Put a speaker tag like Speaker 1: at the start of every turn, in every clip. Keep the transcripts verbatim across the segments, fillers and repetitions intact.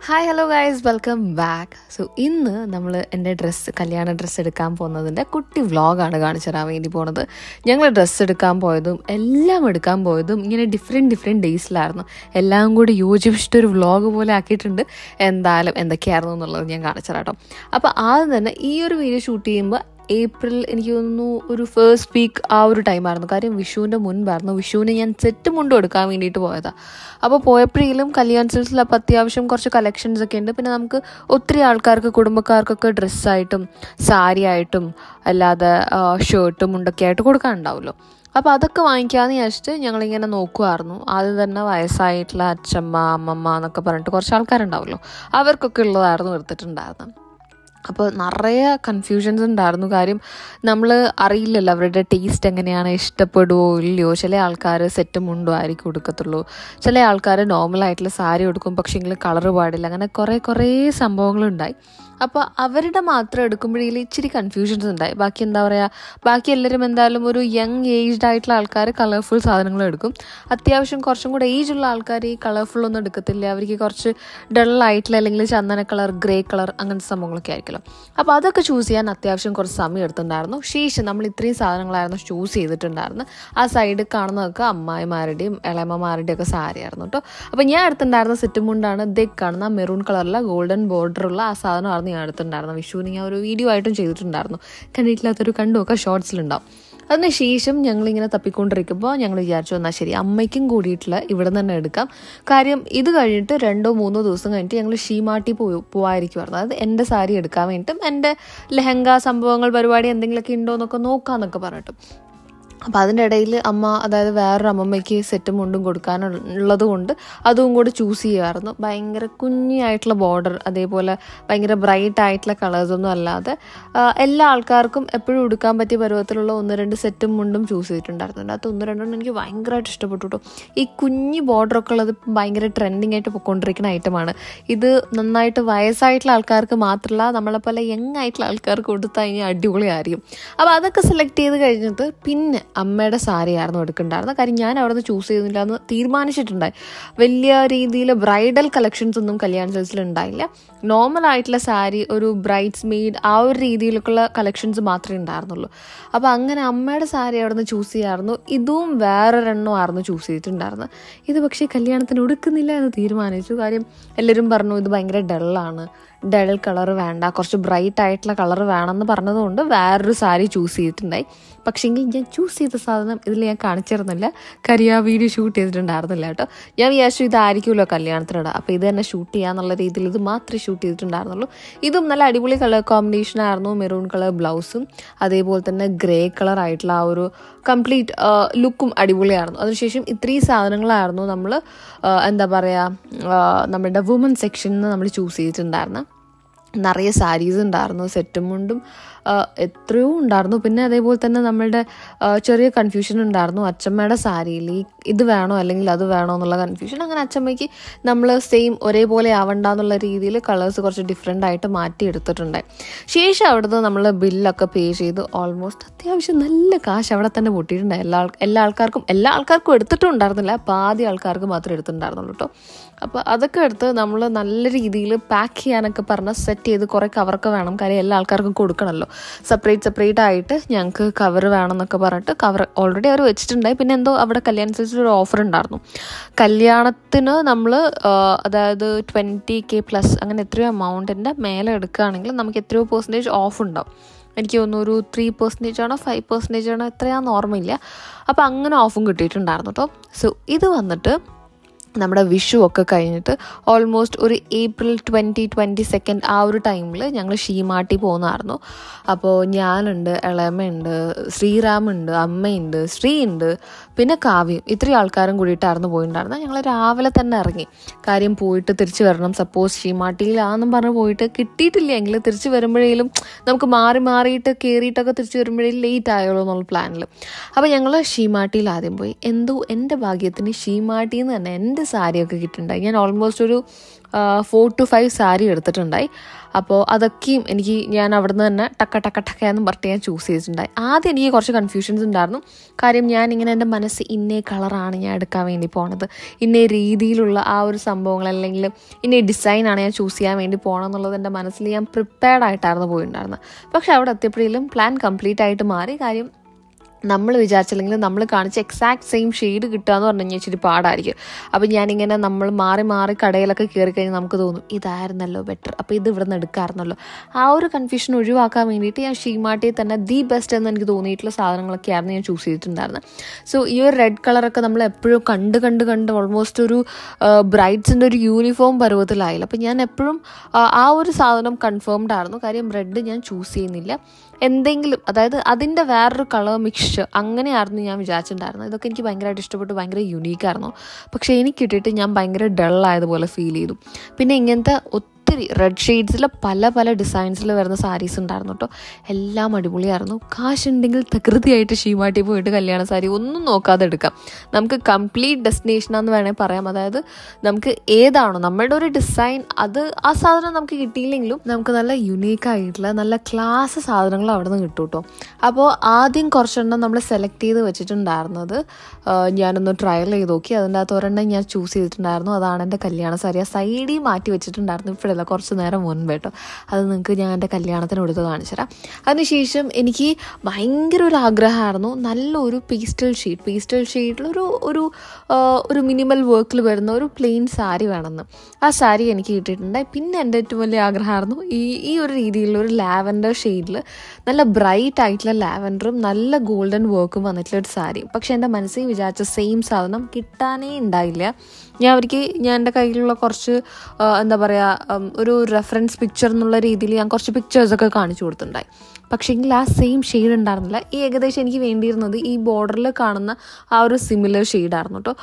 Speaker 1: Hi hello guys, welcome back. So ഇന്ന് നമ്മൾ എൻ്റെ ഡ്രസ്സ് കല്യാണ ഡ്രസ്സ് എടുക്കാൻ പോകുന്നതിൻ്റെ കുട്ടി വ്ളോഗാണ് കാണിച്ചു തരാൻ വേണ്ടി പോണത്. ഞങ്ങൾ ഡ്രസ്സ് എടുക്കാൻ പോയതും എല്ലാം എടുക്കാൻ പോയതും ഇങ്ങനെ ഡിഫറെൻറ്റ് ഡിഫറെൻറ്റ് ഡേയ്സിലായിരുന്നു. എല്ലാം കൂടി യോജിപ്പിച്ചിട്ടൊരു വ്ളോഗ് പോലെ ആക്കിയിട്ടുണ്ട്. എന്തായാലും എന്തൊക്കെയായിരുന്നു എന്നുള്ളത് ഞാൻ കാണിച്ചു തരാം കേട്ടോ. അപ്പോൾ ആദ്യം തന്നെ ഈ ഒരു വീഡിയോ ഷൂട്ട് ചെയ്യുമ്പോൾ ഏപ്രിൽ എനിക്ക് തോന്നുന്നു ഒരു ഫസ്റ്റ് വീക്ക് ആ ഒരു ടൈമായിരുന്നു. കാര്യം വിഷുവിൻ്റെ മുൻപായിരുന്നു. വിഷുവിന് ഞാൻ സെറ്റ് മുണ്ടും എടുക്കാൻ വേണ്ടിയിട്ട് പോയതാണ്. അപ്പോൾ പോയപ്പോഴേലും കല്യാൺ സിൽസിൽ അപ്പോൾ അത്യാവശ്യം കുറച്ച് കളക്ഷൻസ് ഒക്കെ ഉണ്ട്. പിന്നെ നമുക്ക് ഒത്തിരി ആൾക്കാർക്ക് കുടുംബക്കാർക്കൊക്കെ ഡ്രസ്സായിട്ടും സാരി ആയിട്ടും അല്ലാതെ ഷർട്ടും മുണ്ടൊക്കെ ആയിട്ട് കൊടുക്കാനുണ്ടാവുമല്ലോ. അപ്പോൾ അതൊക്കെ വാങ്ങിക്കാമെന്ന് വിചാരിച്ചിട്ട് ഞങ്ങളിങ്ങനെ നോക്കുമായിരുന്നു. ആദ്യം തന്നെ വയസ്സായിട്ടുള്ള അച്ഛമ്മ അമ്മമ്മ എന്നൊക്കെ പറഞ്ഞിട്ട് കുറച്ച് ആൾക്കാരുണ്ടാവുമല്ലോ, അവർക്കൊക്കെ ഉള്ളതായിരുന്നു എടുത്തിട്ടുണ്ടായിരുന്നത്. അപ്പോൾ നിറയെ കൺഫ്യൂഷൻസ് ഉണ്ടായിരുന്നു. കാര്യം നമ്മൾ അറിയില്ലല്ലോ അവരുടെ ടേസ്റ്റ് എങ്ങനെയാണ്, ഇഷ്ടപ്പെടുമോ ഇല്ലയോ. ചില ആൾക്കാർ സെറ്റ് മുണ്ടോ ആയിരിക്കും കൊടുക്കത്തുള്ളൂ, ചില ആൾക്കാർ നോർമലായിട്ടുള്ള സാരി കൊടുക്കും, പക്ഷേങ്കിൽ കളറ് പാടില്ല. അങ്ങനെ കുറേ കുറേ സംഭവങ്ങളുണ്ടായി. അപ്പോൾ അവരുടെ മാത്രം എടുക്കുമ്പോഴേൽ ഇച്ചിരി കൺഫ്യൂഷൻസ് ഉണ്ടായി. ബാക്കി എന്താ പറയുക, ബാക്കി എല്ലാവരും എന്തായാലും ഒരു യങ് ഏജ്ഡ് ആയിട്ടുള്ള ആൾക്കാർ കളർഫുൾ സാധനങ്ങൾ എടുക്കും. അത്യാവശ്യം കുറച്ചും കൂടെ ഏജുള്ള ആൾക്കാർ ഈ കളർഫുൾ ഒന്നും എടുക്കത്തില്ല. അവർക്ക് കുറച്ച് ഡള്ളായിട്ടുള്ള അല്ലെങ്കിൽ ചന്ദന കളർ, ഗ്രേ കളർ അങ്ങനത്തെ സംഭവങ്ങളൊക്കെ ആയിരിക്കുമല്ലോ. അപ്പോൾ അതൊക്കെ ചൂസ് ചെയ്യാൻ അത്യാവശ്യം കുറച്ച് സമയം എടുത്തിട്ടുണ്ടായിരുന്നു. ശേഷം നമ്മൾ ഇത്രയും സാധനങ്ങളായിരുന്നു ചൂസ് ചെയ്തിട്ടുണ്ടായിരുന്നു. ആ സൈഡിൽ കാണുന്നതൊക്കെ അമ്മായിമാരുടെയും ഇളയമ്മമാരുടെയും ഒക്കെ സാരിയായിരുന്നു കേട്ടോ. അപ്പോൾ ഞാൻ എടുത്തിട്ടുണ്ടായിരുന്ന സെറ്റ് മുണ്ടാണ് ദേ കാണുന്ന മെറൂൺ കളറിലുള്ള ഗോൾഡൻ ബോർഡറുള്ള ആ സാധനമായിരുന്നു ഞാൻ എടുത്തിട്ടുണ്ടായിരുന്നു. വിഷുവിന് ഞാൻ ഒരു വീഡിയോ ആയിട്ടും ചെയ്തിട്ടുണ്ടായിരുന്നു. കണ്ടിട്ടില്ലാത്തൊരു കണ്ടുമൊക്കെ ഷോർട്സിലുണ്ടാവും. അതിന് ശേഷം ഞങ്ങളിങ്ങനെ തപ്പിക്കൊണ്ടിരിക്കുമ്പോൾ ഞങ്ങൾ വിചാരിച്ചു എന്നാൽ ശരി അമ്മയ്ക്കും കൂടിയിട്ടുള്ള ഇവിടെ നിന്ന് തന്നെ എടുക്കാം. കാര്യം ഇത് കഴിഞ്ഞിട്ട് രണ്ടോ മൂന്നോ ദിവസം കഴിഞ്ഞിട്ട് ഞങ്ങൾ ഷീമാട്ടി പോയി പോകാതിരിക്കുമായിരുന്നു. അതായത് എൻ്റെ സാരി എടുക്കാൻ വേണ്ടിയിട്ടും എൻ്റെ ലെഹങ്ക സംഭവങ്ങൾ പരിപാടി എന്തെങ്കിലുമൊക്കെ ഉണ്ടോ എന്നൊക്കെ നോക്കാമെന്നൊക്കെ പറഞ്ഞിട്ടും. അപ്പോൾ അതിൻ്റെ ഇടയിൽ അമ്മ, അതായത് വേറൊരു അമ്മമ്മയ്ക്ക് സെറ്റും മുണ്ടും കൊടുക്കാനുള്ളത് കൊണ്ട് അതും കൂടി ചൂസ് ചെയ്യുമായിരുന്നു. ഭയങ്കര കുഞ്ഞായിട്ടുള്ള ബോർഡർ, അതേപോലെ ഭയങ്കര ബ്രൈറ്റ് ആയിട്ടുള്ള കളേഴ്സൊന്നും അല്ലാതെ എല്ലാ ആൾക്കാർക്കും എപ്പോഴും എടുക്കാൻ പറ്റിയ പരുവത്തിലുള്ള ഒന്ന് രണ്ട് സെറ്റും മുണ്ടും ചൂസ് ചെയ്തിട്ടുണ്ടായിരുന്നു. അതിനകത്ത് ഒന്ന് രണ്ടെണ്ണം എനിക്ക് ഭയങ്കരമായിട്ട് ഇഷ്ടപ്പെട്ടു കേട്ടോ. ഈ കുഞ്ഞ് ബോർഡറൊക്കെ ഉള്ളത് ഭയങ്കര ട്രെൻഡിങ് ആയിട്ട് പോയിക്കൊണ്ടിരിക്കുന്ന ഐറ്റമാണ്. ഇത് നന്നായിട്ട് വയസ്സായിട്ടുള്ള ആൾക്കാർക്ക് മാത്രമല്ല നമ്മളെപ്പോലെ യങ് ആയിട്ടുള്ള ആൾക്കാർക്ക് കൊടുത്തു കഴിഞ്ഞാൽ അടിപൊളിയായിരിക്കും. അപ്പോൾ അതൊക്കെ സെലക്ട് ചെയ്ത് കഴിഞ്ഞിട്ട് പിന്നെ അമ്മയുടെ സാരി ആയിരുന്നു എടുക്കണ്ടായിരുന്നത്. കാര്യം ഞാൻ അവിടെ നിന്ന് ചൂസ് ചെയ്തില്ല എന്ന് തീരുമാനിച്ചിട്ടുണ്ടായി. വലിയ രീതിയിൽ ബ്രൈഡൽ കളക്ഷൻസ് ഒന്നും കല്യാൺ സിൽസിൽ ഉണ്ടായില്ല. നോർമൽ ആയിട്ടുള്ള സാരി, ഒരു ബ്രൈഡ്സ് മെയ്ഡ് ആ ഒരു രീതിയിലൊക്കെയുള്ള കളക്ഷൻസ് മാത്രമേ ഉണ്ടായിരുന്നുള്ളൂ. അപ്പോൾ അങ്ങനെ അമ്മയുടെ സാരി അവിടെ നിന്ന് ചൂസ് ചെയ്യാമായിരുന്നു. ഇതും വേറൊരെണ്ണം ആയിരുന്നു ചൂസ് ചെയ്തിട്ടുണ്ടായിരുന്നത്. ഇത് പക്ഷേ കല്യാണത്തിന് ഉടുക്കുന്നില്ല എന്ന് തീരുമാനിച്ചു. കാര്യം എല്ലാവരും പറഞ്ഞു ഇത് ഭയങ്കര ഡള്ളാണ്, ഡൾ കളർ വേണ്ട, കുറച്ച് ബ്രൈറ്റ് ആയിട്ടുള്ള കളർ വേണമെന്ന് പറഞ്ഞതുകൊണ്ട് വേറൊരു സാരി ചൂസ് ചെയ്തിട്ടുണ്ടായി. പക്ഷേങ്കിൽ ഞാൻ ചൂസ് ചെയ്ത സാധനം ഇതിൽ ഞാൻ കാണിച്ചിരുന്നില്ല. കാര്യം ആ വീഡിയോ ഷൂട്ട് ചെയ്തിട്ടുണ്ടായിരുന്നില്ല കേട്ടോ. ഞാൻ വിചാരിച്ചു ഇതായിരിക്കുമല്ലോ കല്യാണത്തിനിടാം, അപ്പോൾ ഇത് തന്നെ ഷൂട്ട് ചെയ്യാന്നുള്ള രീതിയിൽ ഇത് മാത്രമേ ഷൂട്ട് ചെയ്തിട്ടുണ്ടായിരുന്നുള്ളൂ. ഇതും നല്ല അടിപൊളി കളർ കോമ്പിനേഷൻ ആയിരുന്നു. മെറൂൺ കളർ ബ്ലൗസും അതേപോലെ തന്നെ ഗ്രേ കളർ ആയിട്ടുള്ള ആ ഒരു കംപ്ലീറ്റ് ലുക്കും അടിപൊളിയായിരുന്നു. അതിനുശേഷം ഇത്രയും സാധനങ്ങളായിരുന്നു നമ്മൾ എന്താ പറയുക നമ്മുടെ വുമൻ സെക്ഷനിൽ നിന്ന് നമ്മൾ ചൂസ് ചെയ്തിട്ടുണ്ടായിരുന്നു. നിറയെ സാരീസ് ഉണ്ടായിരുന്നു, സെറ്റും മുണ്ടും എത്രയോ ഉണ്ടായിരുന്നു. പിന്നെ അതേപോലെ തന്നെ നമ്മളുടെ ചെറിയ കൺഫ്യൂഷൻ ഉണ്ടായിരുന്നു അച്ചമ്മയുടെ സാരിയിൽ ഈ ഇത് വേണോ അല്ലെങ്കിൽ അത് വേണോ എന്നുള്ള കൺഫ്യൂഷൻ. അങ്ങനെ അച്ചമ്മയ്ക്ക് നമ്മൾ സെയിം ഒരേപോലെ ആവണ്ട എന്നുള്ള രീതിയിൽ കളേഴ്സ് കുറച്ച് ഡിഫറെൻ്റ് ആയിട്ട് മാറ്റി എടുത്തിട്ടുണ്ടായി. ശേഷം അവിടുന്ന് നമ്മൾ ബില്ലൊക്കെ പേ ചെയ്ത് ഓൾമോസ്റ്റ് അത്യാവശ്യം നല്ല കാശ് അവിടെ തന്നെ പൊട്ടിയിട്ടുണ്ടായി. എല്ലാ എല്ലാ ആൾക്കാർക്കും എല്ലാ ആൾക്കാർക്കും എടുത്തിട്ടും ഉണ്ടായിരുന്നില്ല, പാതി ആൾക്കാർക്ക് മാത്രമേ എടുത്തിട്ടുണ്ടായിരുന്നുള്ളൂ കേട്ടോ. അപ്പോൾ അതൊക്കെ എടുത്ത് നമ്മൾ നല്ല രീതിയിൽ പാക്ക് ചെയ്യാനൊക്കെ പറഞ്ഞാൽ സെറ്റ് ചെയ്ത് കുറേ കവറൊക്കെ വേണം. കാര്യം എല്ലാ ആൾക്കാർക്കും കൊടുക്കണമല്ലോ. സെപ്പറേറ്റ് സെപ്പറേറ്റ് ആയിട്ട് ഞങ്ങൾക്ക് കവർ വേണം എന്നൊക്കെ പറഞ്ഞിട്ട് കവർ ഓൾറെഡി അവർ വെച്ചിട്ടുണ്ടായി. പിന്നെ എന്തോ അവിടെ കല്യാണത്തിന് ഒരു ഓഫർ ഉണ്ടായിരുന്നു. കല്യാണത്തിന് നമ്മൾ അതായത് ട്വൻറ്റി കെ പ്ലസ് അങ്ങനെ എത്രയോ എമൗണ്ടിൻ്റെ മേലെ എടുക്കുകയാണെങ്കിൽ നമുക്ക് എത്രയോ പെർസെൻറ്റേജ് ഓഫ് ഉണ്ടാവും. എനിക്ക് തോന്നുന്നു ഒരു ത്രീ പെർസെൻറ്റേജ് ആണോ ഫൈവ് പെർസെൻറ്റേജ് ആണോ എത്രയാണെന്ന് ഓർമ്മയില്ല. അപ്പോൾ അങ്ങനെ ഓഫും കിട്ടിയിട്ടുണ്ടായിരുന്നു കേട്ടോ. സോ ഇത് വന്നിട്ട് നമ്മുടെ വിഷു ഒക്കെ കഴിഞ്ഞിട്ട് ഓൾമോസ്റ്റ് ഒരു ഏപ്രിൽ ട്വൻറ്റി ട്വൻറ്റി സെക്കൻഡ് ആ ഒരു ടൈമിൽ ഞങ്ങൾ ഷീമാട്ടി പോകുന്നതായിരുന്നു. അപ്പോൾ ഞാനുണ്ട്, ഇളയമ്മയുണ്ട്, ശ്രീറാമുണ്ട്, അമ്മയുണ്ട്, ശ്രീ ഉണ്ട്, പിന്നെ കാവ്യം, ഇത്രയും ആൾക്കാരും കൂടിയിട്ടായിരുന്നു പോയിട്ടുണ്ടായിരുന്നത്. ഞങ്ങൾ രാവിലെ തന്നെ ഇറങ്ങി. കാര്യം പോയിട്ട് തിരിച്ച് വരണം. സപ്പോസ് ഷീമാട്ടിയിലാണെന്നും പറഞ്ഞ് പോയിട്ട് കിട്ടിയിട്ടില്ലെങ്കിൽ തിരിച്ച് വരുമ്പോഴേലും നമുക്ക് മാറി മാറിയിട്ട് കയറിയിട്ടൊക്കെ തിരിച്ച് വരുമ്പോഴേലും ലേറ്റ് ആയുള്ളൂ എന്നുള്ള പ്ലാനിൽ. അപ്പോൾ ഞങ്ങൾ ഷീമാട്ടിയിൽ ആദ്യം പോയി. എന്തോ എൻ്റെ ഭാഗ്യത്തിന് ഷീമാട്ടിയിൽ നിന്ന് തന്നെ എൻ്റെ സാരിയൊക്കെ കിട്ടുന്നുണ്ടായി. ഞാൻ ഓൾമോസ്റ്റ് ഒരു ഫോർ ടു ഫൈവ് സാരി എടുത്തിട്ടുണ്ടായി. അപ്പോൾ അതൊക്കെയും എനിക്ക് ഞാൻ അവിടെ നിന്ന് തന്നെ ടക്ക ടക്ക ടക്ക എന്ന് പറഞ്ഞിട്ട് ഞാൻ ചൂസ് ചെയ്തിട്ടുണ്ടായി. ആദ്യം എനിക്ക് കുറച്ച് കൺഫ്യൂഷൻസ് ഉണ്ടായിരുന്നു. കാര്യം ഞാനിങ്ങനെ എൻ്റെ മനസ്സ് ഇന്നേ കളറാണ് ഞാൻ എടുക്കാൻ വേണ്ടി പോണത്, ഇന്നേ രീതിയിലുള്ള ആ ഒരു സംഭവങ്ങൾ അല്ലെങ്കിൽ ഇന്നേ ഡിസൈനാണ് ഞാൻ ചൂസ് ചെയ്യാൻ വേണ്ടി പോകണം എന്നുള്ളത് എൻ്റെ മനസ്സിൽ ഞാൻ പ്രിപ്പയർഡ് ആയിട്ടായിരുന്നു പോയിട്ടുണ്ടായിരുന്നത്. പക്ഷേ അവിടെ എത്തിയപ്പോഴേലും പ്ലാൻ കംപ്ലീറ്റ് ആയിട്ട് മാറി. കാര്യം നമ്മൾ വിചാരിച്ചില്ലെങ്കിൽ നമ്മൾ കാണിച്ച എക്സാക്ട് സെയിം ഷെയ്ഡ് കിട്ടുക എന്ന് പറഞ്ഞു കഴിഞ്ഞാൽ ഇച്ചിരി പാടായിരിക്കും. അപ്പോൾ ഞാനിങ്ങനെ നമ്മൾ മാറി മാറി കടയിലൊക്കെ കയറി കഴിഞ്ഞാൽ നമുക്ക് തോന്നും ഇതായിരുന്നല്ലോ ബെറ്റർ, അപ്പോൾ ഇത് ഇവിടെ നിന്ന് എടുക്കാമായിരുന്നല്ലോ. ആ ഒരു കൺഫ്യൂഷൻ ഒഴിവാക്കാൻ വേണ്ടിയിട്ട് ഞാൻ ഷീമാട്ടിയിൽ തന്നെ ദി ബെസ്റ്റ് എന്ന് എനിക്ക് തോന്നിയിട്ടുള്ള സാധനങ്ങളൊക്കെ ആയിരുന്നു ഞാൻ ചൂസ് ചെയ്തിട്ടുണ്ടായിരുന്നത്. സോ ഈ ഒരു റെഡ് കളറൊക്കെ നമ്മൾ എപ്പോഴും കണ്ട് കണ്ട് കണ്ട് ഓൾമോസ്റ്റ് ഒരു ബ്രൈഡ്സിൻ്റെ ഒരു യൂണിഫോം പരുവത്തിലായില്ല. അപ്പോൾ ഞാൻ എപ്പോഴും ആ ഒരു സാധനം കൺഫേംഡ് ആയിരുന്നു. കാര്യം റെഡ് ഞാൻ ചൂസ് ചെയ്യുന്നില്ല, എന്തെങ്കിലും അതായത് അതിൻ്റെ വേറൊരു കളർ മിക്സ്ചർ അങ്ങനെയായിരുന്നു ഞാൻ വിചാരിച്ചിട്ടുണ്ടായിരുന്നത്. ഇതൊക്കെ എനിക്ക് ഭയങ്കരമായിട്ട് ഇഷ്ടപ്പെട്ടു, ഭയങ്കര യുണീക്കായിരുന്നു. പക്ഷേ എനിക്ക് കിട്ടിയിട്ട് ഞാൻ ഭയങ്കര ഡള്ളായതുപോലെ ഫീൽ ചെയ്തു. പിന്നെ ഇങ്ങനത്തെ ഒത്തിരി റെഡ് ഷെയ്ഡ്സിൽ പല പല ഡിസൈൻസിൽ വരുന്ന സാരീസ് ഉണ്ടായിരുന്നു കേട്ടോ. എല്ലാം അടിപൊളിയായിരുന്നു. കാശുണ്ടെങ്കിൽ തകൃതിയായിട്ട് ഷീമാട്ടി പോയിട്ട് കല്യാണ സാരി ഒന്നും നോക്കാതെ എടുക്കാം. നമുക്ക് കംപ്ലീറ്റ് ഡെസ്റ്റിനേഷനാന്ന് വേണമെങ്കിൽ പറയാം. അതായത് നമുക്ക് ഏതാണോ നമ്മളുടെ ഒരു ഡിസൈൻ, അത് ആ സാധനം നമുക്ക് കിട്ടിയില്ലെങ്കിലും നമുക്ക് നല്ല യുണീക്കായിട്ടുള്ള നല്ല ക്ലാസ് സാധനങ്ങൾ അവിടെ നിന്ന് കിട്ടും കേട്ടോ. അപ്പോൾ ആദ്യം കുറച്ചെണ്ണം നമ്മൾ സെലക്ട് ചെയ്ത് വെച്ചിട്ടുണ്ടായിരുന്നത് ഞാനൊന്ന് ട്രയൽ ചെയ്ത് നോക്കി. അതിൻ്റെ അകത്ത് ഒരെണ്ണം ഞാൻ ചൂസ് ചെയ്തിട്ടുണ്ടായിരുന്നു. അതാണ് എൻ്റെ കല്യാണ സാരി. ആ സൈഡിൽ മാറ്റി വെച്ചിട്ടുണ്ടായിരുന്നു, ഇപ്പോഴല്ല കുറച്ച് നേരം മുൻപ് കേട്ടോ. അത് നിങ്ങൾക്ക് ഞാൻ എൻ്റെ കല്യാണത്തിന് എടുത്ത് കാണിച്ചു തരാം. അതിനുശേഷം എനിക്ക് ഭയങ്കര ഒരു ആഗ്രഹമായിരുന്നു നല്ലൊരു പേസ്റ്റൽ ഷെയ്ഡ് പേസ്റ്റൽ ഷെയ്ഡിലൊരു ഒരു ഒരു മിനിമൽ വർക്കിൽ വരുന്ന ഒരു പ്ലെയിൻ സാരി വേണമെന്ന്. ആ സാരി എനിക്ക് കിട്ടിയിട്ടുണ്ടായി. പിന്നെ എൻ്റെ ഏറ്റവും വലിയ ആഗ്രഹമായിരുന്നു ഈ ഈ ഒരു രീതിയിലുള്ള ഒരു ലാവൻഡർ ഷെയ്ഡിൽ നല്ല ബ്രൈറ്റ് ആയിട്ടുള്ള ലാവൻഡറും നല്ല ഗോൾഡൻ വർക്കും വന്നിട്ടുള്ള ഒരു സാരി. പക്ഷേ എൻ്റെ മനസ്സിൽ വിചാരിച്ച സെയിം സാധനം കിട്ടാനേ ഉണ്ടായില്ല. ഞാൻ അവർക്ക് ഞാൻ എൻ്റെ കയ്യിലുള്ള കുറച്ച് എന്താ പറയുക ഒരു റെഫറൻസ് പിക്ചർ എന്നുള്ള രീതിയിൽ ഞാൻ കുറച്ച് പിക്ചേഴ്സൊക്കെ കാണിച്ചു കൊടുത്തിട്ടുണ്ടായി. പക്ഷേ എങ്കിൽ ആ സെയിം ഷെയ്ഡ് ഉണ്ടായിരുന്നില്ല. ഈ ഏകദേശം എനിക്ക് വേണ്ടിയിരുന്നത് ഈ ബോർഡറിൽ കാണുന്ന ആ ഒരു സിമിലർ ഷെയ്ഡായിരുന്നു കേട്ടോ.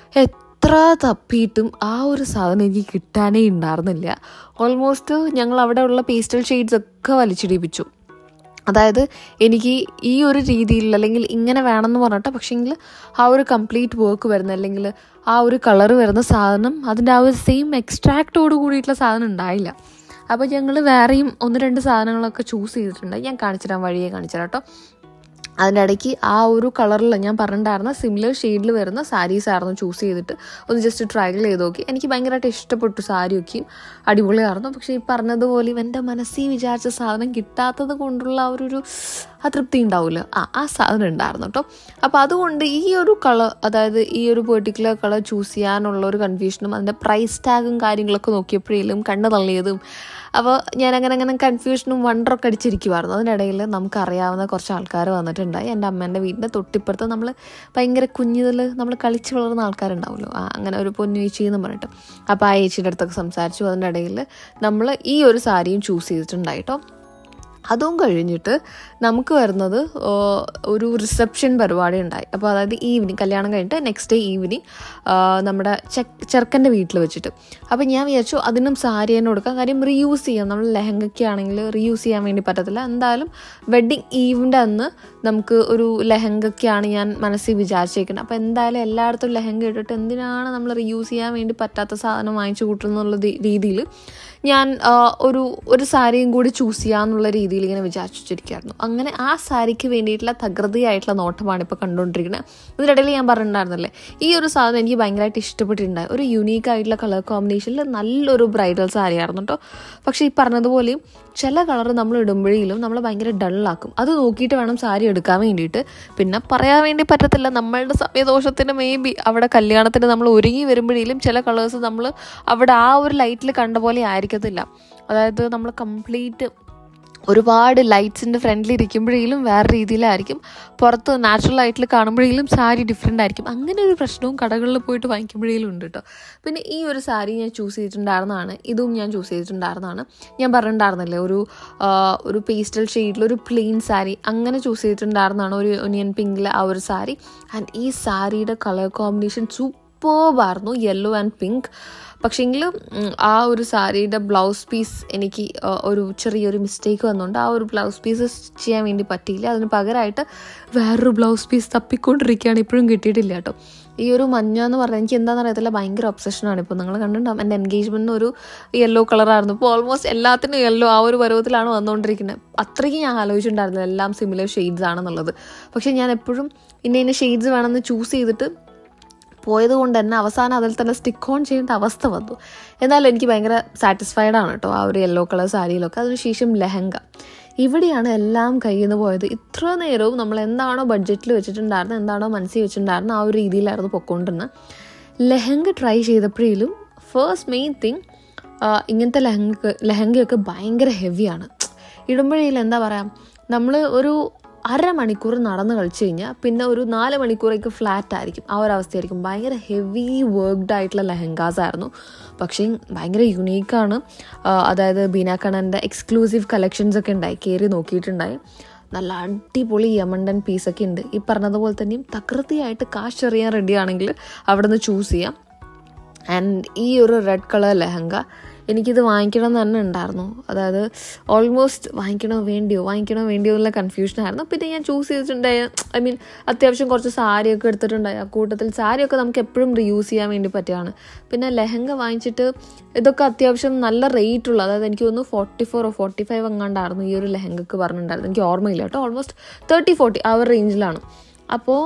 Speaker 1: എത്ര തപ്പിയിട്ടും ആ ഒരു സാധനം എനിക്ക് കിട്ടാനേ ഉണ്ടായിരുന്നില്ല. ഓൾമോസ്റ്റ് ഞങ്ങൾ അവിടെ ഉള്ള പേസ്റ്റൽ ഷെയ്ഡ്സ് ഒക്കെ വലിച്ചിടിപ്പിച്ചു. അതായത് എനിക്ക് ഈ ഒരു രീതിയിൽ അല്ലെങ്കിൽ ഇങ്ങനെ വേണമെന്ന് പറഞ്ഞിട്ട് പക്ഷേങ്കിൽ ആ ഒരു കംപ്ലീറ്റ് വർക്ക് വരുന്ന അല്ലെങ്കിൽ ആ ഒരു കളർ വരുന്ന സാധനം അതിൻ്റെ ആ ഒരു സെയിം എക്സ്ട്രാക്റ്റോട് കൂടിയിട്ടുള്ള സാധനം ഉണ്ടായില്ല. അപ്പോൾ ഞങ്ങൾ വേറെയും ഒന്ന് രണ്ട് സാധനങ്ങളൊക്കെ ചൂസ് ചെയ്തിട്ടുണ്ട്. ഞാൻ കാണിച്ചു തരാം, വഴിയെ കാണിച്ചു തരാം കേട്ടോ. അതിൻ്റെ ഇടയ്ക്ക് ആ ഒരു കളറിൽ ഞാൻ പറഞ്ഞിട്ടുണ്ടായിരുന്ന സിമിലർ ഷെയ്ഡിൽ വരുന്ന സാരീസ് ആയിരുന്നു ചൂസ് ചെയ്തിട്ട് ഒന്ന് ജസ്റ്റ് ട്രയൽ ചെയ്ത് നോക്കി. എനിക്ക് ഭയങ്കരമായിട്ട് ഇഷ്ടപ്പെട്ടു, സാരിയൊക്കെയും അടിപൊളിയായിരുന്നു. പക്ഷേ ഈ പറഞ്ഞതുപോലെ എൻ്റെ മനസ്സിൽ വിചാരിച്ച സാധനം കിട്ടാത്തത് കൊണ്ടുള്ള ആ ഒരു അതൃപ്തി ഉണ്ടാവില്ല, ആ ആ സാധനം ഉണ്ടായിരുന്നു കേട്ടോ. അപ്പോൾ അതുകൊണ്ട് ഈ ഒരു കളർ, അതായത് ഈ ഒരു പെർട്ടിക്കുലർ കളർ ചൂസ് ചെയ്യാനുള്ള ഒരു കൺഫ്യൂഷനും അതിൻ്റെ പ്രൈസ് ടാഗും കാര്യങ്ങളൊക്കെ നോക്കിയപ്പോഴേലും കണ്ണു തള്ളിയതും. അപ്പോൾ ഞാനങ്ങനെ അങ്ങനെ കൺഫ്യൂഷനും വണ്ടറൊക്കെ അടിച്ചിരിക്കുമായിരുന്നു. അതിനിടയിൽ നമുക്കറിയാവുന്ന കുറച്ച് ആൾക്കാർ വന്നിട്ടുണ്ടായി. എൻ്റെ അമ്മേൻ്റെ വീടിൻ്റെ തൊട്ടിപ്പുറത്ത് നമ്മൾ ഭയങ്കര കുഞ്ഞിതിൽ നമ്മൾ കളിച്ച് വളർന്ന ആൾക്കാരുണ്ടാവുമല്ലോ, ആ അങ്ങനെ ഒരു പൊന്നു ചേച്ചി എന്ന് പറഞ്ഞിട്ട്. അപ്പോൾ ആ ചേച്ചിയുടെ അടുത്തൊക്കെ സംസാരിച്ചു. അതിൻ്റെ ഇടയിൽ നമ്മൾ ഈ ഒരു സാരിയും ചൂസ് ചെയ്തിട്ടുണ്ടായിട്ടോ. അതും കഴിഞ്ഞിട്ട് നമുക്ക് വരുന്നത് ഒരു റിസപ്ഷൻ പരിപാടി ഉണ്ടായി. അപ്പോൾ അതായത് ഈവനിങ്, കല്യാണം കഴിഞ്ഞിട്ട് നെക്സ്റ്റ് ഡേ ഈവനിങ് നമ്മുടെ ചെറുക്കൻ്റെ വീട്ടിൽ വെച്ചിട്ട്. അപ്പോൾ ഞാൻ വിചാരിച്ചു അതിനും സാരി തന്നെ കൊടുക്കാം. കാര്യം റീയൂസ് ചെയ്യാം, നമ്മൾ ലെഹങ്കയ്ക്ക് ആണെങ്കിൽ റീയൂസ് ചെയ്യാൻ വേണ്ടി പറ്റത്തില്ല. എന്തായാലും വെഡ്ഡിങ് ഈവിൻ്റെ അന്ന് നമുക്ക് ഒരു ലെഹങ്കയ്ക്കാണ് ഞാൻ മനസ്സിൽ വിചാരിച്ചേക്കുന്നത്. അപ്പോൾ എന്തായാലും എല്ലായിടത്തും ലെഹങ്ക ഇട്ടിട്ട് എന്തിനാണ് നമ്മൾ റീയൂസ് ചെയ്യാൻ വേണ്ടി പറ്റാത്ത സാധനം വാങ്ങിച്ചു കൂട്ടുന്നുള്ള രീതിയിൽ ഞാൻ ഒരു ഒരു സാരിയും കൂടി ചൂസ് ചെയ്യാന്നുള്ള രീതിയിൽ ഇങ്ങനെ വിചാരിച്ചു വെച്ചിരിക്കുകയായിരുന്നു. അങ്ങനെ ആ സാരിക്ക് വേണ്ടിയിട്ടുള്ള തകൃതിയായിട്ടുള്ള നോട്ടമാണ് ഇപ്പോൾ കണ്ടുകൊണ്ടിരിക്കുന്നത്. ഇതിനിടയിൽ ഞാൻ പറഞ്ഞിട്ടുണ്ടായിരുന്നല്ലേ, ഈ ഒരു സാധനം എനിക്ക് ഭയങ്കരമായിട്ട് ഇഷ്ടപ്പെട്ടിട്ടുണ്ടായി. ഒരു യുണീക്ക് ആയിട്ടുള്ള കളർ കോമ്പിനേഷനിൽ നല്ലൊരു ബ്രൈഡൽ സാരി ആയിരുന്നു കേട്ടോ. പക്ഷേ ഈ പറഞ്ഞതുപോലെയും ചില കളർ നമ്മൾ ഇടുമ്പോഴേലും നമ്മൾ ഭയങ്കര ഡള്ളാക്കും. അത് നോക്കിയിട്ട് വേണം സാരി എടുക്കാൻ വേണ്ടിയിട്ട്. പിന്നെ പറയാൻ വേണ്ടി പറ്റത്തില്ല, നമ്മളുടെ സമയദോഷത്തിന് മേ ബി അവിടെ കല്യാണത്തിന് നമ്മൾ ഒരുങ്ങി വരുമ്പോഴേലും ചില കളേഴ്സ് നമ്മൾ അവിടെ ആ ഒരു ലൈറ്റിൽ കണ്ട പോലെ ആയിരിക്കത്തില്ല. അതായത് നമ്മൾ കംപ്ലീറ്റ് ഒരുപാട് ലൈറ്റ്സിൻ്റെ ഫ്രണ്ടിൽ ഇരിക്കുമ്പോഴേലും വേറെ രീതിയിലായിരിക്കും, പുറത്ത് നാച്ചുറൽ ലൈറ്റിൽ കാണുമ്പോഴേലും സാരി ഡിഫറെൻ്റ് ആയിരിക്കും. അങ്ങനെ ഒരു പ്രശ്നവും കടകളിൽ പോയിട്ട് വാങ്ങിക്കുമ്പോഴേലും ഉണ്ട് കേട്ടോ. പിന്നെ ഈ ഒരു സാരി ഞാൻ ചൂസ് ചെയ്തിട്ടുണ്ടായിരുന്നതാണ്, ഇതും ഞാൻ ചൂസ് ചെയ്തിട്ടുണ്ടായിരുന്നതാണ്. ഞാൻ പറഞ്ഞിട്ടുണ്ടായിരുന്നില്ലേ ഒരു ഒരു പേസ്റ്റൽ ഷെയ്ഡിൽ ഒരു പ്ലെയിൻ സാരി അങ്ങനെ ചൂസ് ചെയ്തിട്ടുണ്ടായിരുന്നതാണ്, ഒരു ഒനിയൻ പിങ്കിലെ ആ ഒരു സാരി. ആൻഡ് ഈ സാരിയുടെ കളർ കോമ്പിനേഷൻ സൂപ്പർ സൂപ്പർബായിരുന്നു, യെല്ലോ ആൻഡ് പിങ്ക്. പക്ഷേങ്കിലും ആ ഒരു സാരിയുടെ ബ്ലൗസ് പീസ് എനിക്ക് ഒരു ചെറിയൊരു മിസ്റ്റേക്ക് വന്നുകൊണ്ട് ആ ഒരു ബ്ലൗസ് പീസ് സ്റ്റിച്ച് ചെയ്യാൻ വേണ്ടി പറ്റിയില്ല. അതിന് പകരമായിട്ട് വേറൊരു ബ്ലൗസ് പീസ് തപ്പിക്കൊണ്ടിരിക്കുകയാണ്, ഇപ്പോഴും കിട്ടിയിട്ടില്ല കേട്ടോ. ഈ ഒരു മഞ്ഞ എന്ന് പറഞ്ഞാൽ എനിക്ക് എന്താണെന്ന് അറിയത്തില്ല, ഭയങ്കര ഒബ്സഷനാണ്. ഇപ്പോൾ നിങ്ങൾ കണ്ടിട്ടുണ്ടാകും എൻ്റെ എൻഗേജ്മെൻറ്റിന് ഒരു യെല്ലോ കളറായിരുന്നു. ഇപ്പോൾ ഓൾമോസ്റ്റ് എല്ലാത്തിനും യെല്ലോ ആ ഒരു പരുവത്തിലാണ് വന്നുകൊണ്ടിരിക്കുന്നത്. അത്രയ്ക്ക് ഞാൻ ആലോചിച്ചിട്ടുണ്ടായിരുന്നില്ല എല്ലാം സിമിലർ ഷെയ്ഡ്സ് ആണെന്നുള്ളത്. പക്ഷേ ഞാൻ എപ്പോഴും ഇന്ന ഇന്ന ഷെയ്ഡ്സ് വേണമെന്ന് ചൂസ് ചെയ്തിട്ട് പോയത് കൊണ്ട് തന്നെ അവസാനം അതിൽ തന്നെ സ്റ്റിക്ക് ഓൺ ചെയ്യേണ്ട അവസ്ഥ വന്നു. എന്നാലും എനിക്ക് ഭയങ്കര സാറ്റിസ്ഫൈഡ് ആണ് കേട്ടോ ആ ഒരു യെല്ലോ കളർ സാരിയിലൊക്കെ. അതിനുശേഷം ലെഹങ്ക, ഇവിടെയാണ് എല്ലാം കയ്യിൽ നിന്ന് പോയത്. ഇത്ര നേരവും നമ്മൾ എന്താണോ ബഡ്ജറ്റിൽ വെച്ചിട്ടുണ്ടായിരുന്നത്, എന്താണോ മനസ്സിൽ വെച്ചിട്ടുണ്ടായിരുന്നത്, ആ ഒരു രീതിയിലായിരുന്നു പൊയ്ക്കൊണ്ടിരുന്നത്. ലെഹങ്ക ട്രൈ ചെയ്തപ്പോഴേലും ഫസ്റ്റ് മെയിൻ തിങ്, ഇങ്ങനത്തെ ലെഹങ്ക ലെഹങ്കയൊക്കെ ഭയങ്കര ഹെവിയാണ്. ഇടുമ്പോഴേലും എന്താ പറയുക, നമ്മൾ ഒരു അരമണിക്കൂർ നടന്ന് കളിച്ച് കഴിഞ്ഞാൽ പിന്നെ ഒരു നാല് മണിക്കൂറേക്ക് ഫ്ലാറ്റ് ആയിരിക്കും, ആ ഒരു അവസ്ഥയായിരിക്കും. ഭയങ്കര ഹെവി വർക്ക്ഡ് ആയിട്ടുള്ള ലെഹങ്കാസ് ആയിരുന്നു. പക്ഷേ ഭയങ്കര യുണീക്കാണ്. അതായത് ബീനാക്കണ്ണൻ്റെ എക്സ്ക്ലൂസീവ് കളക്ഷൻസ് ഒക്കെ ഉണ്ടായി, കയറി നോക്കിയിട്ടുണ്ടായി. നല്ല അടിപൊളി യമണ്ടൻ പീസൊക്കെ ഉണ്ട്. ഈ പറഞ്ഞതുപോലെ തന്നെയും തകൃതിയായിട്ട് കാശ് എറിയാൻ റെഡിയാണെങ്കിൽ അവിടെ നിന്ന് ചൂസ് ചെയ്യാം. ആൻഡ് ഈ ഒരു റെഡ് കളർ ലെഹങ്ക എനിക്കിത് വാങ്ങിക്കണം എന്ന് തന്നെ ഉണ്ടായിരുന്നു. അതായത് ഓൾമോസ്റ്റ് വാങ്ങിക്കണോ വേണ്ടിയോ വാങ്ങിക്കണോ വേണ്ടിയോ എന്നുള്ള കൺഫ്യൂഷനായിരുന്നു. പിന്നെ ഞാൻ ചൂസ് ചെയ്തിട്ടുണ്ടായ ഐ മീൻ അത്യാവശ്യം കുറച്ച് സാരിയൊക്കെ എടുത്തിട്ടുണ്ടായി. ആ കൂട്ടത്തിൽ സാരിയൊക്കെ നമുക്ക് എപ്പോഴും റീയൂസ് ചെയ്യാൻ വേണ്ടി പറ്റുകയാണ്. പിന്നെ ലെഹങ്ക വാങ്ങിച്ചിട്ട് ഇതൊക്കെ അത്യാവശ്യം നല്ല റേറ്റ് ഉള്ള, അതായത് എനിക്ക് തോന്നുന്നു ഫോർട്ടി ഫോറോ ഫോർട്ടി ഫൈവ് എങ്ങാണ്ടായിരുന്നു ഈ ഒരു ലെഹങ്കക്ക് പറഞ്ഞിട്ടുണ്ടായിരുന്നു. എനിക്ക് ഓർമ്മയില്ല കേട്ടോ. ഓൾമോസ്റ്റ് തേർട്ടി ഫോർട്ടി ആ ഒരു റേഞ്ചിലാണ്. അപ്പോൾ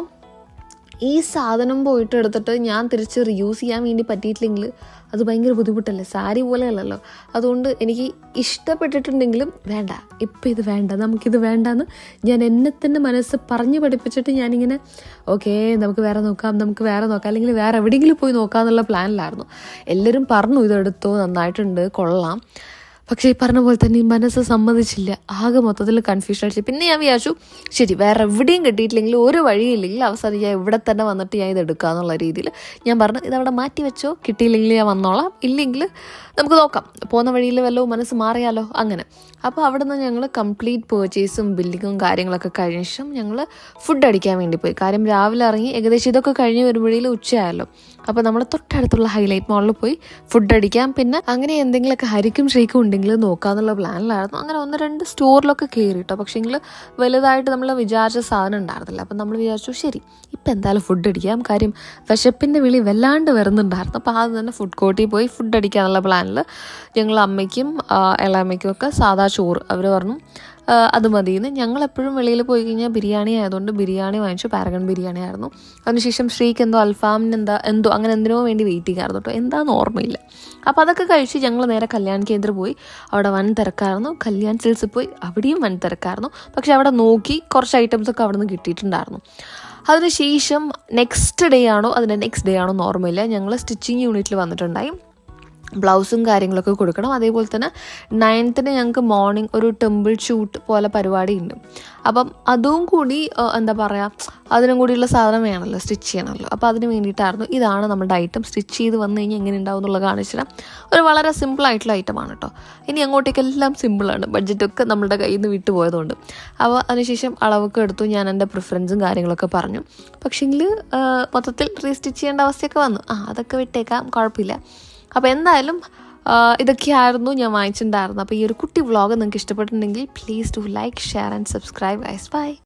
Speaker 1: ഈ സാധനം പോയിട്ട് എടുത്തിട്ട് ഞാൻ തിരിച്ച് റീയൂസ് ചെയ്യാൻ വേണ്ടി പറ്റിയിട്ടില്ലെങ്കിൽ അത് ഭയങ്കര ബുദ്ധിമുട്ടല്ലേ, സാരി പോലെയല്ലല്ലോ. അതുകൊണ്ട് എനിക്ക് ഇഷ്ടപ്പെട്ടിട്ടുണ്ടെങ്കിലും വേണ്ട, ഇപ്പം ഇത് വേണ്ട, നമുക്കിത് വേണ്ടെന്ന് ഞാൻ എന്നെ തന്നെ മനസ്സ് പറഞ്ഞ് പഠിപ്പിച്ചിട്ട് ഞാനിങ്ങനെ ഓക്കെ നമുക്ക് വേറെ നോക്കാം നമുക്ക് വേറെ നോക്കാം അല്ലെങ്കിൽ വേറെ എവിടെയെങ്കിലും പോയി നോക്കാമെന്നുള്ള പ്ലാനിലായിരുന്നു. എല്ലാവരും പറഞ്ഞു ഇതെടുത്തോ, നന്നായിട്ടുണ്ട്, കൊള്ളാം. പക്ഷേ ഈ പറഞ്ഞ പോലെ തന്നെ ഈ മനസ്സ് സമ്മതിച്ചില്ല. ആകെ മൊത്തത്തിൽ കൺഫ്യൂഷൻ അടിച്ചു. പിന്നെ ഞാൻ വിചാരിച്ചു ശരി വേറെ എവിടെയും കിട്ടിയിട്ടില്ലെങ്കിൽ ഒരു വഴിയില്ലെങ്കിൽ അവസാനം ഞാൻ ഇവിടെ തന്നെ വന്നിട്ട് ഞാൻ ഇത് എടുക്കുക എന്നുള്ള രീതിയിൽ ഞാൻ പറഞ്ഞു ഇതവിടെ മാറ്റി വെച്ചോ, കിട്ടിയില്ലെങ്കിൽ ഞാൻ വന്നോളാം, ഇല്ലെങ്കിൽ നമുക്ക് നോക്കാം, പോകുന്ന വഴിയിൽ വല്ലതും മനസ്സ് മാറിയാലോ അങ്ങനെ. അപ്പോൾ അവിടെ നിന്ന് ഞങ്ങൾ കംപ്ലീറ്റ് പേർച്ചേസും ബില്ലിങ്ങും കാര്യങ്ങളൊക്കെ കഴിഞ്ഞ ശേഷം ഞങ്ങൾ ഫുഡ് അടിക്കാൻ വേണ്ടി പോയി. കാര്യം രാവിലെ ഇറങ്ങി ഏകദേശം ഇതൊക്കെ കഴിഞ്ഞ് വരുമ്പോഴേലും ഉച്ചയായല്ലോ. അപ്പോൾ നമ്മൾ തൊട്ടടുത്തുള്ള ഹൈലൈറ്റ് മോളിൽ പോയി ഫുഡ് അടിക്കാം. പിന്നെ അങ്ങനെ എന്തെങ്കിലുമൊക്കെ ഹരിക്കും ഷെയ്ക്കും ഉണ്ടെങ്കിൽ നോക്കാമെന്നുള്ള പ്ലാനിലായിരുന്നു. അങ്ങനെ ഒന്ന് രണ്ട് സ്റ്റോറിലൊക്കെ കയറി കേട്ടോ. പക്ഷേങ്കിൽ വലുതായിട്ട് നമ്മൾ വിചാരിച്ച സാധനം ഉണ്ടായിരുന്നില്ല. അപ്പം നമ്മൾ വിചാരിച്ചു ശരി ഇപ്പം എന്തായാലും ഫുഡ് അടിക്കാം. കാര്യം വിശപ്പിൻ്റെ വിളി വല്ലാണ്ട് വരുന്നുണ്ടായിരുന്നു. അപ്പോൾ ആദ്യം തന്നെ ഫുഡ് കോർട്ടിൽ പോയി ഫുഡ് അടിക്കാനുള്ള പ്ലാനിൽ ഞങ്ങൾ അമ്മയ്ക്കും ഇളയമ്മയ്ക്കും ഒക്കെ സാധാ ചോറ് അവർ പറഞ്ഞു അത് മതിയെന്ന്. ഞങ്ങളെപ്പോഴും വെളിയിൽ പോയി കഴിഞ്ഞാൽ ബിരിയാണി ആയതുകൊണ്ട് ബിരിയാണി വാങ്ങിച്ചു. പാരഗൺ ബിരിയാണി ആയിരുന്നു. അതിനുശേഷം ശ്രീക്ക് എന്തോ അൽഫാമിന് എന്താ എന്തോ അങ്ങനെ എന്തിനോ വേണ്ടി വെയിറ്റിംഗ് ആയിരുന്നു കേട്ടോ, എന്താണെന്ന് ഓർമ്മയില്ല. അപ്പോൾ അതൊക്കെ കഴിച്ച് ഞങ്ങൾ നേരെ കല്യാൺ കേന്ദ്ര പോയി. അവിടെ വൻ തിരക്കായിരുന്നു. കല്യാൺ സിൽസിൽ പോയി, അവിടെയും വൻ തിരക്കായിരുന്നു. പക്ഷെ അവിടെ നോക്കി കുറച്ച് ഐറ്റംസൊക്കെ അവിടെ നിന്ന് കിട്ടിയിട്ടുണ്ടായിരുന്നു. അതിനുശേഷം നെക്സ്റ്റ് ഡേ ആണോ അതിൻ്റെ നെക്സ്റ്റ് ഡേ ആണോ എന്ന് ഓർമ്മയില്ല, ഞങ്ങൾ സ്റ്റിച്ചിങ് യൂണിറ്റിൽ വന്നിട്ടുണ്ടായി. ബ്ലൗസും കാര്യങ്ങളൊക്കെ കൊടുക്കണം. അതേപോലെ തന്നെ നയൻത്തിന് ഞങ്ങൾക്ക് മോർണിംഗ് ഒരു ടെമ്പിൾ ഷൂട്ട് പോലെ പരിപാടി ഉണ്ട്. അപ്പം അതും കൂടി എന്താ പറയുക അതിനും കൂടിയുള്ള സാധനം വേണമല്ലോ, സ്റ്റിച്ച് ചെയ്യണമല്ലോ. അപ്പോൾ അതിന് വേണ്ടിയിട്ടായിരുന്നു. ഇതാണ് നമ്മുടെ ഐറ്റം. സ്റ്റിച്ച് ചെയ്ത് വന്നു കഴിഞ്ഞാൽ എങ്ങനെ ഉണ്ടാവും എന്നുള്ളത് കാണിച്ചിട്ട് ഒരു വളരെ സിമ്പിളായിട്ടുള്ള ഐറ്റമാണ് കേട്ടോ. ഇനി അങ്ങോട്ടേക്കെല്ലാം സിമ്പിളാണ്, ബഡ്ജറ്റൊക്കെ നമ്മുടെ കയ്യിൽ നിന്ന് വിട്ടു പോയതുകൊണ്ട്. അപ്പോൾ അതിനുശേഷം അളവൊക്കെ എടുത്തു. ഞാൻ എൻ്റെ പ്രിഫറൻസും കാര്യങ്ങളൊക്കെ പറഞ്ഞു. പക്ഷേങ്കിൽ മൊത്തത്തിൽ റീസ്റ്റിച്ച് ചെയ്യേണ്ട അവസ്ഥയൊക്കെ വന്നു. ആ അതൊക്കെ വിട്ടേക്കാം, കുഴപ്പമില്ല. അപ്പോൾ എന്തായാലും ഇതൊക്കെയായിരുന്നു ഞാൻ വാങ്ങിച്ചിട്ടുണ്ടായിരുന്നു. അപ്പോൾ ഈ ഒരു കുട്ടി വ്ളോഗ് നിങ്ങൾക്ക് ഇഷ്ടപ്പെട്ടിട്ടുണ്ടെങ്കിൽ please to like share and subscribe guys. By.